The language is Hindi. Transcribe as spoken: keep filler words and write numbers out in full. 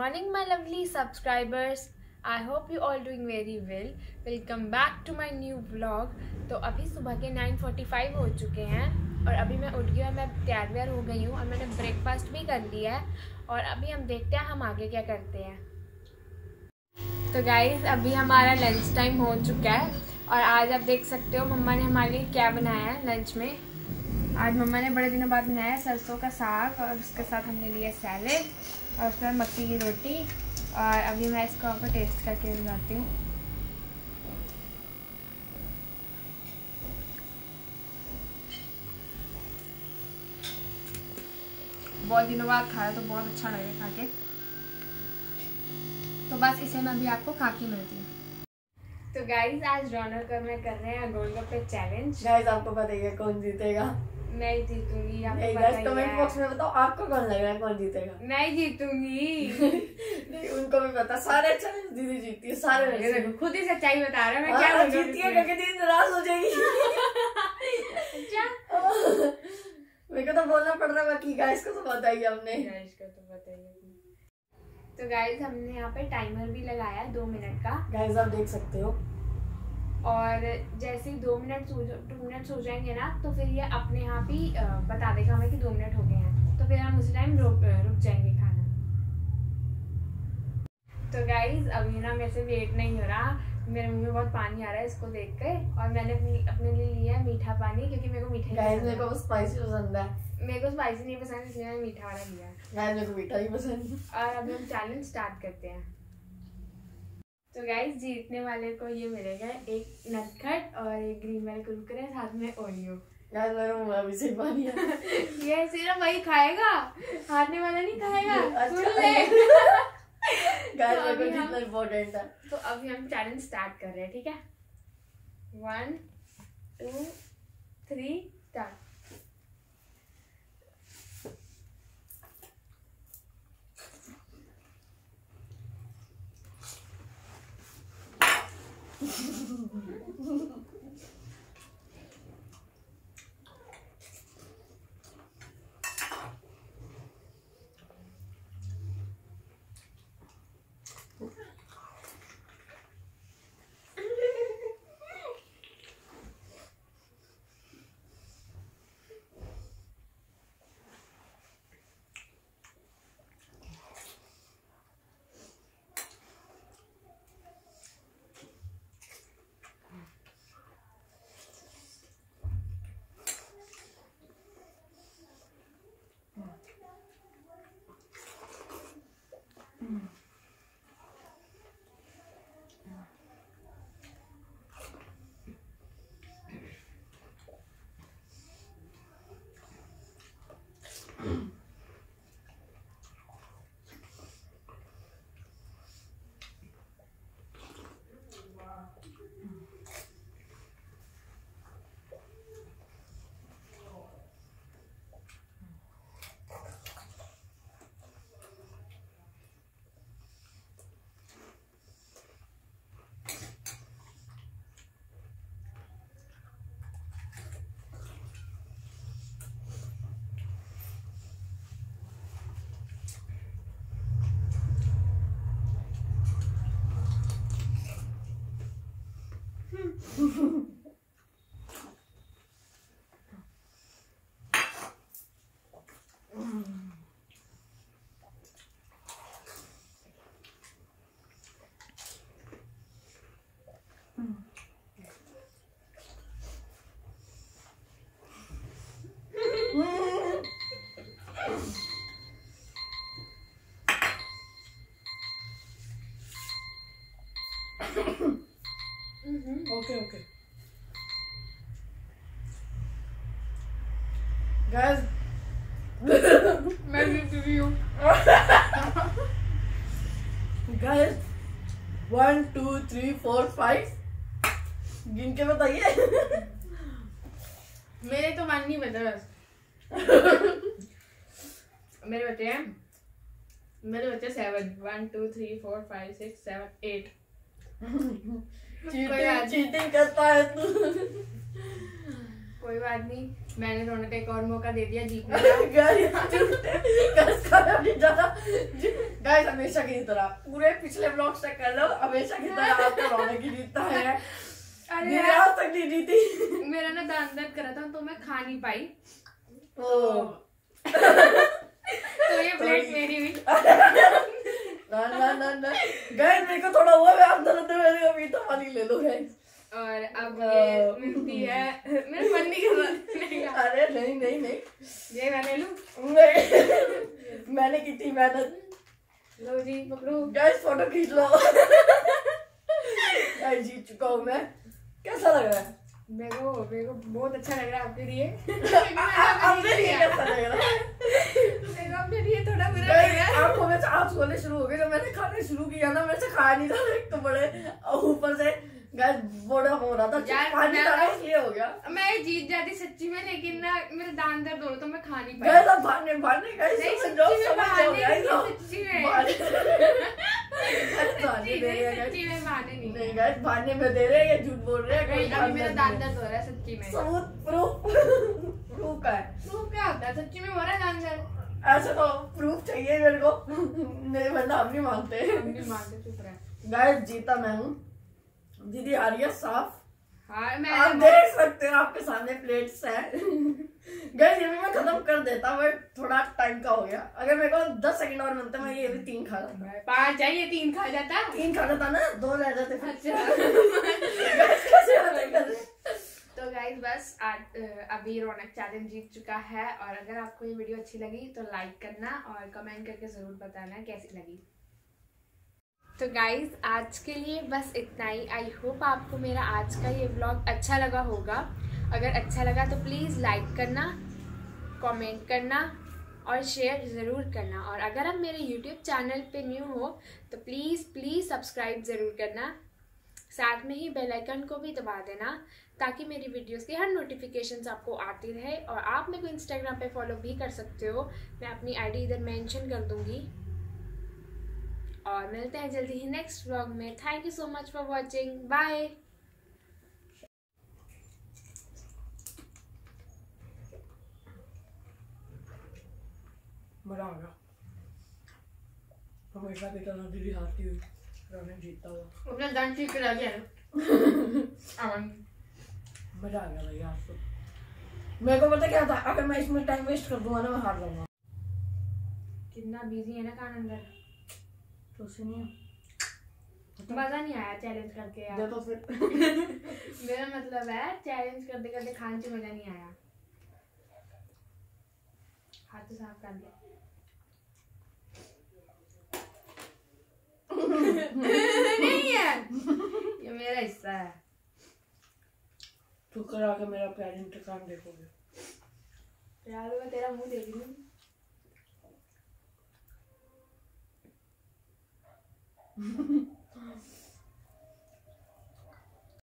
morning my lovely subscribers. I hope you all doing very well. Welcome back to my new vlog. तो अभी सुबह के नाइन फोर्टी फाइव हो चुके हैं और अभी मैं उठ गई और मैं तैयार व्यार हो गई हूँ और मैंने ब्रेकफास्ट भी कर लिया है और अभी हम देखते हैं हम आगे क्या करते हैं। तो गाइस अभी हमारा लंच टाइम हो चुका है और आज आप देख सकते हो मम्मा ने हमारे लिए क्या बनाया है लंच में। आज मम्मा ने बड़े दिनों बाद बनाया है सरसों का साग और उसके साथ हमने लिया सैलेड और उसके बाद मक्की की रोटी और अभी मैं इसको आपको टेस्ट करके बताती हूँ। बहुत दिनों बाद खाया तो बहुत अच्छा लगे खा के। तो बस इसे मैं अभी आपको खा के मिलती हूँ। तो गाइस आज रौनक और मैं कर रहे हैं गोलगप्पे चैलेंज। गाइस आपको पता ही है कौन जीतेगा? मैं जीतूंगी। आपको पता ही है। कमेंट बॉक्स में बताओ आपको कौन लग रहा है कौन जीतेगा? मैं जीतूंगी। नहीं उनको भी पता, सारे चैलेंज दीदी जीतती है सारे। देखो खुद ही सच्चाई बता रहा है मैं क्या जीतती है क्योंकि दीदी नाराज हो जाएगी। अच्छा मेरे को तो बोलना पड़ रहा है बाकी गाइस को तो पता ही हमने। गाइस को तो पता ही है। तो गाइस हमने यहाँ पे टाइमर भी लगाया है दो मिनट का। गाइस आप देख सकते हो और जैसे ही दो मिनट टू मिनट्स हो जाएंगे ना तो फिर ये अपने आप ही बता देगा हमें कि दो मिनट हो गए हैं तो फिर हम उस टाइम रुक रुक जाएंगे खाना। तो गाइस अभी ना मेरे से वेट नहीं हो रहा, मेरे मुंह में बहुत पानी आ रहा है इसको देख कर और मैंने अपनी अपने लिए लिया है मीठा पानी क्योंकि मेरे को मीठा गाइस मेरे को स्पाइसी पसंद है। मेरे को स्पाइसी नहीं पसंद इसलिए मैंने मीठा वाला लिया है। गाइस मेरे को मीठा ही पसंद है। और अभी हम चैलेंज स्टार्ट करते हैं। तो गाइस जीतने वाले को ये मिलेगा एक नटखट और एक ग्रीन वाले कुरकुरे साथ में ओरियो। गाइस मेरे मुंह में अभी से पानी है। ये सिर्फ वही खाएगा, हारने वाला नहीं खाएगा। सुन ले। गाइस मेरे को जीतना इम्पोर्टेंट है। तो अभी हम चैलेंज स्टार्ट कर रहे हैं, ठीक है? One two three start. Okay okay guys मैं जीत रही हूँ। Guys one two three four five गिन के बताइए। मेरे तो मन नहीं बता बस। मेरे बचे हैं मेरे बचे seven. One two three four five six seven eight. Cheating cheating करता है तू। कोई बात नहीं, मैंने रौनक को एक और मौका दे दिया जीतने का। गाइस हमेशा की तरह पूरे पिछले ब्लॉग्स चेक कर लो, हमेशा की तरह आपका रौनक ही जीतता है। अरे आज तक नहीं जीती। मेरा ना दांत दर्द करा था तो मैं खा नहीं पाई, तो तो ये प्लेट मेरी हुई। ना ना ना ना गाइस मेरे को थोड़ा हुआ, मैं आप दर्द में मीठा पानी ले लो गाइस। और अब ये मिलती है, मेरा मन नहीं कर रहा। अरे नहीं नहीं नहीं, ये मैं ले लूं? नहीं मैंने की थी मेहनत। लो जी पकड़ो। गाइस फोटो खींच लो। गाइस जीत चुका हूँ मैं। कैसा लग रहा है? मेरे को मेरे को बहुत अच्छा लग रहा है आपके लिए। आपके लिए कैसा लग रहा है? मेरे को अपने लिए थोड़ा बुरा लग रहा है। आंखों में से आंसू सोने शुरू हो गए जब मैंने खाना शुरू किया ना। मेरे से खाया नहीं था एक तो बड़े, ऊपर से गाइस बड़ा हो रहा था यार, पानी था इसलिए हो गया। मैं जीत जाती सच्ची में, लेकिन ना मेरे दांत दर्द हो रहा तो मैं खा नहीं पाई। गाइस अब भागने भागने गाइस नहीं सच्ची में बहाने नहीं, सच्ची में भागने दे रहे हैं। सच्ची में बहाने नहीं। नहीं गाइस भागने में दे रहे हैं, ये झूठ बोल रहे हैं। अभी मेरा दांत दर्द हो रहा है सच्ची में। सबूत प्रूफ प्रूफ का है। प्रूफ क्या होता है? सच्ची में हो रहा है दांत दर्द। ऐसा तो प्रूफ चाहिए मेरे को। नहीं वरना हम नहीं मानते। हम नहीं मानते, चुप रहे। गाइस जीता मैं हूँ, दीदी हारी है साफ। हाँ मैं आप देख सकते हो आपके सामने प्लेट्स हैं। गाइस ये भी मैं खत्म कर देता, बट थोड़ा टाइम का हो गया। अगर मेरे को दस सेकंड और मिलते मैं ये भी तीन खा जाता। पाँच चाहिए, तीन खा जाता। तीन खा जाता ना, दो रह जाते। अच्छा कैसे होते कर? तो गाइस बस आज अभी रौनक चैलेंज जीत चुका है। और अगर आपको ये वीडियो अच्छी लगी तो लाइक करना और कमेंट करके जरूर बताना कैसी लगी। तो गाइस आज के लिए बस इतना ही। आई होप आपको मेरा आज का ये व्लॉग अच्छा लगा होगा। अगर अच्छा लगा तो प्लीज़ लाइक करना, कमेंट करना और शेयर ज़रूर करना। और अगर आप मेरे यूट्यूब चैनल पे न्यू हो तो प्लीज़ प्लीज़ सब्सक्राइब ज़रूर करना। साथ में ही बेल आइकन को भी दबा देना ताकि मेरी वीडियोस की हर नोटिफिकेशंस आपको आती रहे। और आप मेरे को इंस्टाग्राम पे फॉलो भी कर सकते हो, मैं अपनी आईडी इधर मेंशन कर दूँगी। और मिलते हैं जल्दी ही नेक्स्ट व्लॉग में। Thank you so much for watching, bye. मजा आ गया। हमेशा की तरह दीदी हारती हुई, रौनक जीतता हुआ। अपना दांत ठीक करा दिया। मजा आ गया भाई आज तो। मेरे को पता क्या था, अगर मैं इसमें टाइम वेस्ट कर दूंगा ना मैं हार जाऊंगा। कितना बिजी है ना कान अंदर, तो सुनिए मजा नहीं आया चैलेंज करके यार। दे तो फिर। मेरा मतलब है चैलेंज करते करते खाने से मजा नहीं आया। हाथ तो साफ कर दिया। नहीं है, ये मेरा हिस्सा है। तू करा के मेरा प्यार इंतकाम देखोगे। प्यार में तेरा मुंह देख लूं।